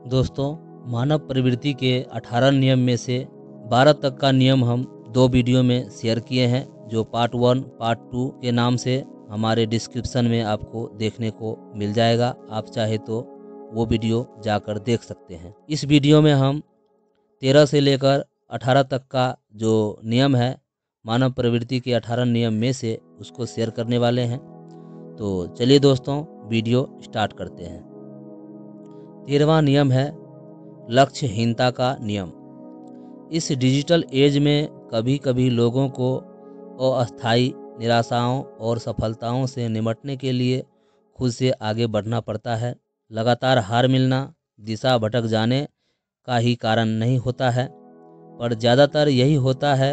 दोस्तों, मानव प्रवृत्ति के 18 नियम में से 12 तक का नियम हम 2 वीडियो में शेयर किए हैं, जो पार्ट 1 पार्ट 2 के नाम से हमारे डिस्क्रिप्शन में आपको देखने को मिल जाएगा। आप चाहे तो वो वीडियो जाकर देख सकते हैं। इस वीडियो में हम 13 से लेकर 18 तक का जो नियम है मानव प्रवृत्ति के 18 नियम में से उसको शेयर करने वाले हैं। तो चलिए दोस्तों, वीडियो स्टार्ट करते हैं। 13वां नियम है लक्ष्यहीनता का नियम। इस डिजिटल एज में कभी कभी लोगों को अस्थायी निराशाओं और सफलताओं से निपटने के लिए खुद से आगे बढ़ना पड़ता है। लगातार हार मिलना दिशा भटक जाने का ही कारण नहीं होता है, पर ज़्यादातर यही होता है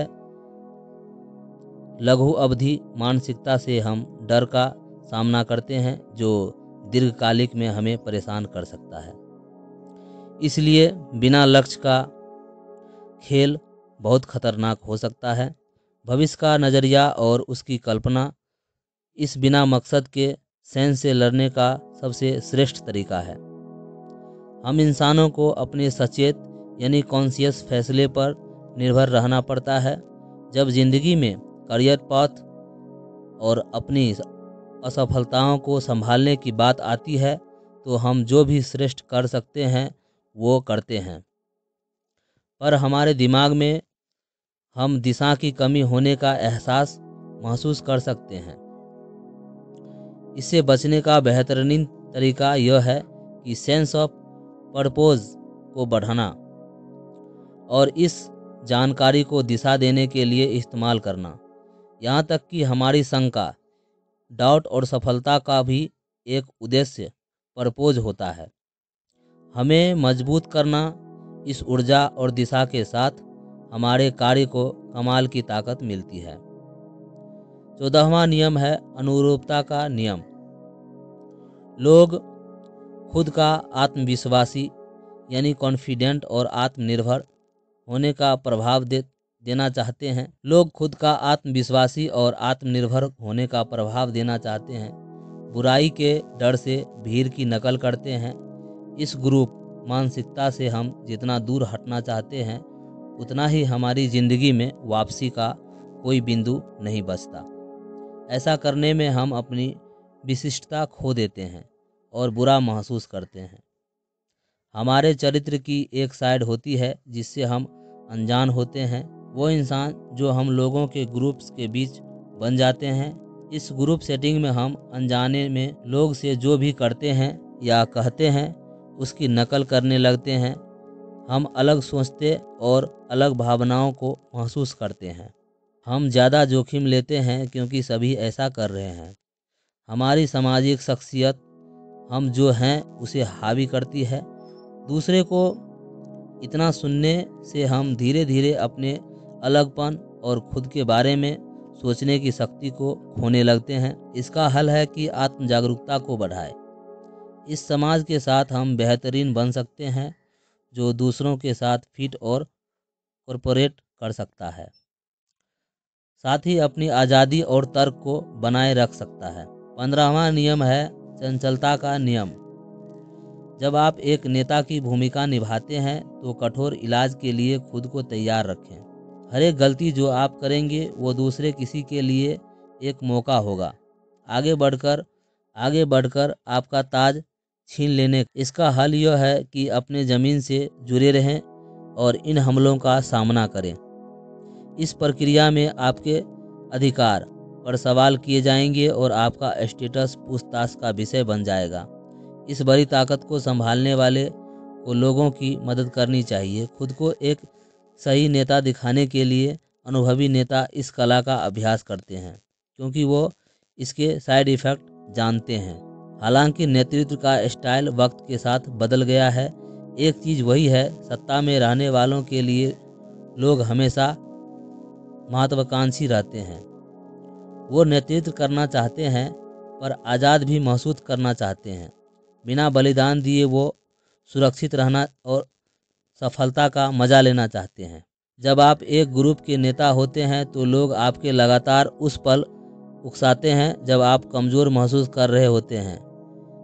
लघु अवधि मानसिकता से हम डर का सामना करते हैं, जो दीर्घकालिक में हमें परेशान कर सकता है। इसलिए बिना लक्ष्य का खेल बहुत खतरनाक हो सकता है। भविष्य का नज़रिया और उसकी कल्पना इस बिना मकसद के सेंस से लड़ने का सबसे श्रेष्ठ तरीका है। हम इंसानों को अपने सचेत यानी कॉन्शियस फैसले पर निर्भर रहना पड़ता है। जब जिंदगी में करियर पाथ और अपनी असफलताओं को संभालने की बात आती है, तो हम जो भी श्रेष्ठ कर सकते हैं वो करते हैं, पर हमारे दिमाग में हम दिशा की कमी होने का एहसास महसूस कर सकते हैं। इससे बचने का बेहतरीन तरीका यह है कि सेंस ऑफ पर्पस को बढ़ाना और इस जानकारी को दिशा देने के लिए इस्तेमाल करना। यहाँ तक कि हमारी शंका, डाउट और सफलता का भी एक उद्देश्य पर्पस होता है। हमें मजबूत करना, इस ऊर्जा और दिशा के साथ हमारे कार्य को कमाल की ताकत मिलती है। 14वां नियम है अनुरूपता का नियम। लोग खुद का आत्मविश्वासी यानी कॉन्फिडेंट और आत्मनिर्भर होने का प्रभाव देना चाहते हैं। लोग खुद का आत्मविश्वासी और आत्मनिर्भर होने का प्रभाव देना चाहते हैं। बुराई के डर से भीड़ की नकल करते हैं। इस ग्रुप मानसिकता से हम जितना दूर हटना चाहते हैं, उतना ही हमारी ज़िंदगी में वापसी का कोई बिंदु नहीं बचता। ऐसा करने में हम अपनी विशिष्टता खो देते हैं और बुरा महसूस करते हैं। हमारे चरित्र की एक साइड होती है जिससे हम अनजान होते हैं, वो इंसान जो हम लोगों के ग्रुप्स के बीच बन जाते हैं। इस ग्रुप सेटिंग में हम अनजाने में लोग से जो भी करते हैं या कहते हैं उसकी नकल करने लगते हैं। हम अलग सोचते और अलग भावनाओं को महसूस करते हैं। हम ज़्यादा जोखिम लेते हैं क्योंकि सभी ऐसा कर रहे हैं। हमारी सामाजिक शख्सियत हम जो हैं उसे हावी करती है। दूसरे को इतना सुनने से हम धीरे धीरे अपने अलगपन और खुद के बारे में सोचने की शक्ति को खोने लगते हैं। इसका हल है कि आत्म जागरूकता को बढ़ाएं। इस समाज के साथ हम बेहतरीन बन सकते हैं जो दूसरों के साथ फिट और कॉर्पोरेट कर सकता है, साथ ही अपनी आज़ादी और तर्क को बनाए रख सकता है। 15वां नियम है चंचलता का नियम। जब आप एक नेता की भूमिका निभाते हैं तो कठोर इलाज के लिए खुद को तैयार रखें। हर एक गलती जो आप करेंगे वो दूसरे किसी के लिए एक मौका होगा आगे बढ़कर आपका ताज छीन लेने। इसका हल यह है कि अपने ज़मीन से जुड़े रहें और इन हमलों का सामना करें। इस प्रक्रिया में आपके अधिकार पर सवाल किए जाएंगे और आपका स्टेटस पूछताछ का विषय बन जाएगा। इस बड़ी ताकत को संभालने वाले को लोगों की मदद करनी चाहिए। खुद को एक सही नेता दिखाने के लिए अनुभवी नेता इस कला का अभ्यास करते हैं, क्योंकि वो इसके साइड इफ़ेक्ट जानते हैं। हालांकि नेतृत्व का स्टाइल वक्त के साथ बदल गया है। एक चीज़ वही है, सत्ता में रहने वालों के लिए लोग हमेशा महत्वाकांक्षी रहते हैं। वो नेतृत्व करना चाहते हैं पर आज़ाद भी महसूस करना चाहते हैं। बिना बलिदान दिए वो सुरक्षित रहना और सफलता का मजा लेना चाहते हैं। जब आप एक ग्रुप के नेता होते हैं तो लोग आपके लगातार उस पल उकसाते हैं जब आप कमज़ोर महसूस कर रहे होते हैं।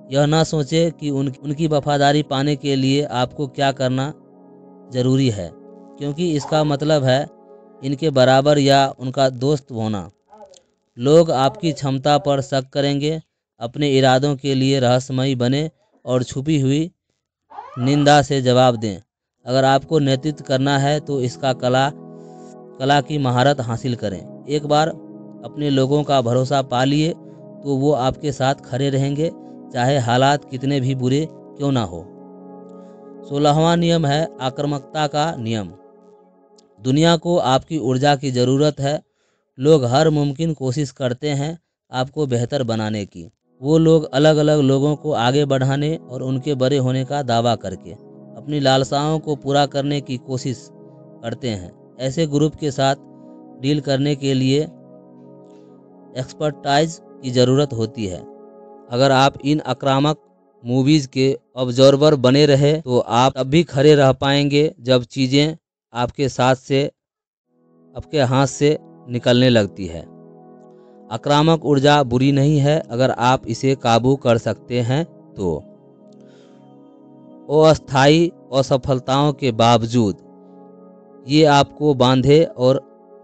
यह ना सोचें कि उनकी वफादारी पाने के लिए आपको क्या करना जरूरी है, क्योंकि इसका मतलब है इनके बराबर या उनका दोस्त होना। लोग आपकी क्षमता पर शक करेंगे। अपने इरादों के लिए रहस्यमयी बने और छुपी हुई निंदा से जवाब दें। अगर आपको नेतृत्व करना है तो इसका कला की महारत हासिल करें। एक बार अपने लोगों का भरोसा पा लिए तो वो आपके साथ खड़े रहेंगे, चाहे हालात कितने भी बुरे क्यों ना हो। 16वां नियम है आक्रामकता का नियम। दुनिया को आपकी ऊर्जा की ज़रूरत है। लोग हर मुमकिन कोशिश करते हैं आपको बेहतर बनाने की। वो लोग अलग अलग लोगों को आगे बढ़ाने और उनके बड़े होने का दावा करके अपनी लालसाओं को पूरा करने की कोशिश करते हैं। ऐसे ग्रुप के साथ डील करने के लिए एक्सपर्टाइज की ज़रूरत होती है। अगर आप इन आक्रामक मूवीज़ के ऑब्जर्वर बने रहे तो आप तब भी खड़े रह पाएंगे जब चीज़ें आपके हाथ से निकलने लगती है। आक्रामक ऊर्जा बुरी नहीं है अगर आप इसे काबू कर सकते हैं तो। अस्थायी असफलताओं के बावजूद ये आपको बांधे और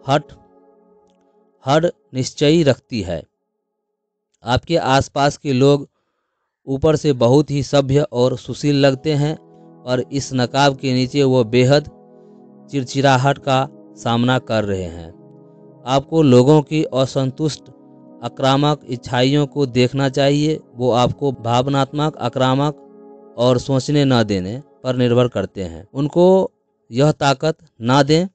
हर निश्चयी रखती है। आपके आसपास के लोग ऊपर से बहुत ही सभ्य और सुशील लगते हैं, और इस नकाब के नीचे वो बेहद चिड़चिड़ाहट का सामना कर रहे हैं। आपको लोगों की असंतुष्ट आक्रामक इच्छाइयों को देखना चाहिए। वो आपको भावनात्मक आक्रामक और सोचने न देने पर निर्भर करते हैं। उनको यह ताकत ना दें।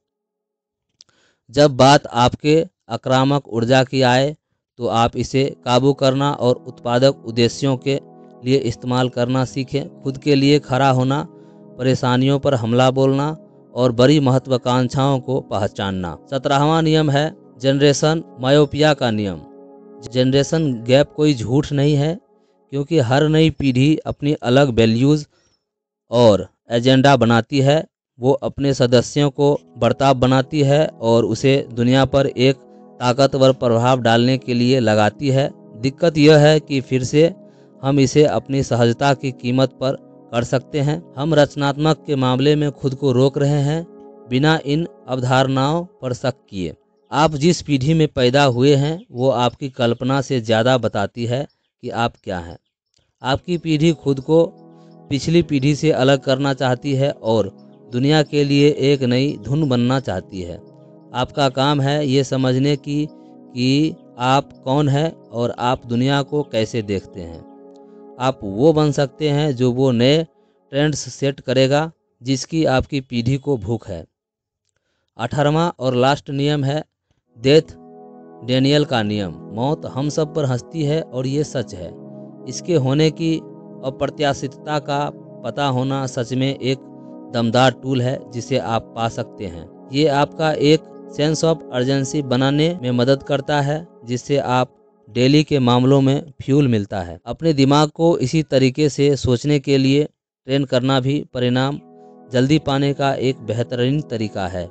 जब बात आपके आक्रामक ऊर्जा की आए तो आप इसे काबू करना और उत्पादक उद्देश्यों के लिए इस्तेमाल करना सीखें। खुद के लिए खड़ा होना, परेशानियों पर हमला बोलना और बड़ी महत्वाकांक्षाओं को पहचानना। 17वां नियम है जनरेशन मायोपिया का नियम। जनरेशन गैप कोई झूठ नहीं है, क्योंकि हर नई पीढ़ी अपनी अलग वैल्यूज़ और एजेंडा बनाती है। वो अपने सदस्यों को बर्ताव बनाती है और उसे दुनिया पर एक ताकतवर प्रभाव डालने के लिए लगाती है। दिक्कत यह है कि फिर से हम इसे अपनी सहजता की कीमत पर कर सकते हैं। हम रचनात्मक के मामले में खुद को रोक रहे हैं बिना इन अवधारणाओं पर शक किए। आप जिस पीढ़ी में पैदा हुए हैं वो आपकी कल्पना से ज़्यादा बताती है कि आप क्या हैं। आपकी पीढ़ी खुद को पिछली पीढ़ी से अलग करना चाहती है और दुनिया के लिए एक नई धुन बनना चाहती है। आपका काम है ये समझने की कि आप कौन हैं और आप दुनिया को कैसे देखते हैं। आप वो बन सकते हैं जो वो नए ट्रेंड्स सेट करेगा जिसकी आपकी पीढ़ी को भूख है। 18वां और लास्ट नियम है डेथ डेनियल का नियम। मौत हम सब पर हंसती है और ये सच है। इसके होने की अप्रत्याशितता का पता होना सच में एक दमदार टूल है जिसे आप पा सकते हैं। ये आपका एक सेंस ऑफ अर्जेंसी बनाने में मदद करता है, जिससे आप डेली के मामलों में फ्यूल मिलता है। अपने दिमाग को इसी तरीके से सोचने के लिए ट्रेन करना भी परिणाम जल्दी पाने का एक बेहतरीन तरीका है।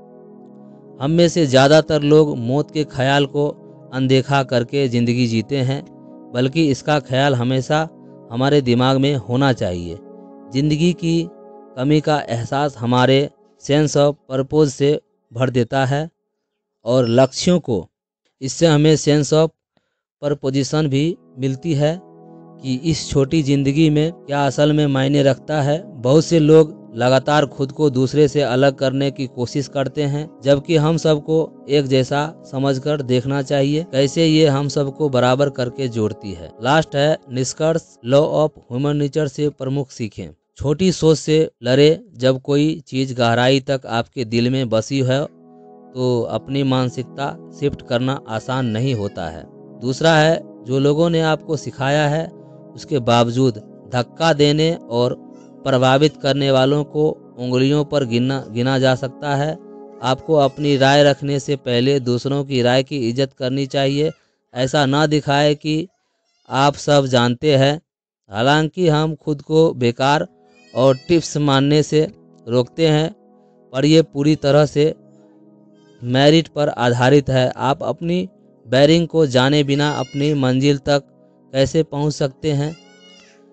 हम में से ज़्यादातर लोग मौत के ख्याल को अनदेखा करके ज़िंदगी जीते हैं, बल्कि इसका ख्याल हमेशा हमारे दिमाग में होना चाहिए। ज़िंदगी की कमी का एहसास हमारे सेंस ऑफ पर्पस से भर देता है और लक्ष्यों को। इससे हमें सेंस ऑफ परपोजिशन भी मिलती है कि इस छोटी ज़िंदगी में क्या असल में मायने रखता है। बहुत से लोग लगातार खुद को दूसरे से अलग करने की कोशिश करते हैं, जबकि हम सबको एक जैसा समझकर देखना चाहिए। कैसे ये हम सबको बराबर करके जोड़ती है। लास्ट है निष्कर्ष। लॉ ऑफ ह्यूमन नेचर से प्रमुख सीखें। छोटी सोच से लड़े। जब कोई चीज़ गहराई तक आपके दिल में बसी है तो अपनी मानसिकता शिफ्ट करना आसान नहीं होता है। दूसरा है जो लोगों ने आपको सिखाया है उसके बावजूद धक्का देने और प्रभावित करने वालों को उंगलियों पर गिना जा सकता है। आपको अपनी राय रखने से पहले दूसरों की राय की इज्जत करनी चाहिए। ऐसा ना दिखाए कि आप सब जानते हैं। हालांकि हम खुद को बेकार और टिप्स मानने से रोकते हैं, पर यह पूरी तरह से मेरिट पर आधारित है। आप अपनी बैरिंग को जाने बिना अपनी मंजिल तक कैसे पहुंच सकते हैं।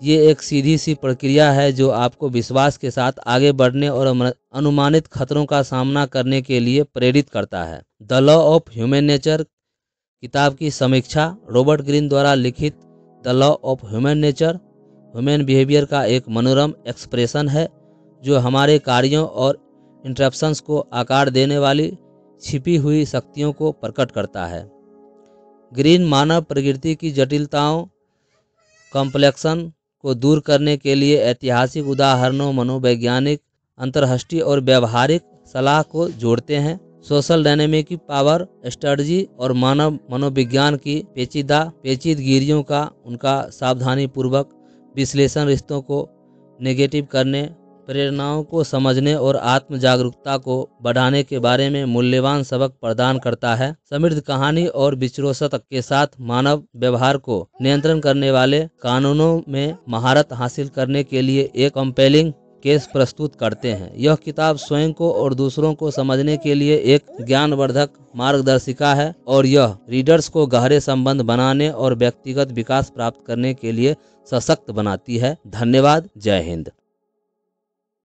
ये एक सीधी सी प्रक्रिया है जो आपको विश्वास के साथ आगे बढ़ने और अनुमानित खतरों का सामना करने के लिए प्रेरित करता है। The law of human nature किताब की समीक्षा रॉबर्ट ग्रीन द्वारा लिखित the law of human nature human behaviour का एक मनोरम एक्सप्रेशन है जो हमारे कार्यों और इंटरप्शंस को आकार देने वाली छिपी हुई शक्तियों को प्रकट करता है। ग्रीन मानव प्रकृति की जटिलताओं कॉम्प्लेक्सन को दूर करने के लिए ऐतिहासिक उदाहरणों, मनोवैज्ञानिक, अंतर्दृष्टि और व्यावहारिक सलाह को जोड़ते हैं। सोशल डायनेमिक पावर स्ट्रेटजी और मानव मनोविज्ञान की पेचीदगिरियों का उनका सावधानीपूर्वक विश्लेषण रिश्तों को नेगेटिव करने, प्रेरणाओं को समझने और आत्म जागरूकता को बढ़ाने के बारे में मूल्यवान सबक प्रदान करता है। समृद्ध कहानी और विचारों के साथ मानव व्यवहार को नियंत्रण करने वाले कानूनों में महारत हासिल करने के लिए एक कंपेलिंग केस प्रस्तुत करते हैं। यह किताब स्वयं को और दूसरों को समझने के लिए एक ज्ञानवर्धक मार्गदर्शिका है और यह रीडर्स को गहरे संबंध बनाने और व्यक्तिगत विकास प्राप्त करने के लिए सशक्त बनाती है। धन्यवाद। जय हिंद।